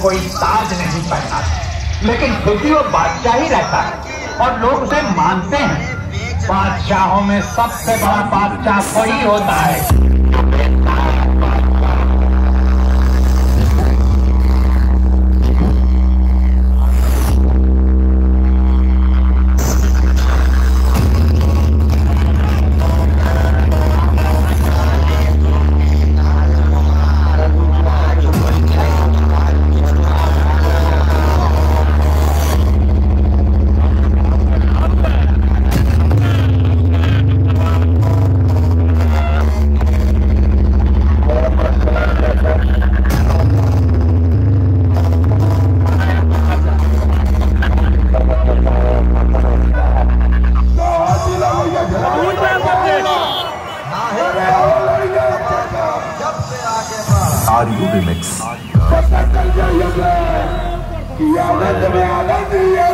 कोई ताज नहीं पहना, लेकिन फिर भी वो बादशाह ही रहता है और लोग उसे मानते हैं। बादशाहों में सबसे बड़ा बादशाह वही होता है। RU Remix।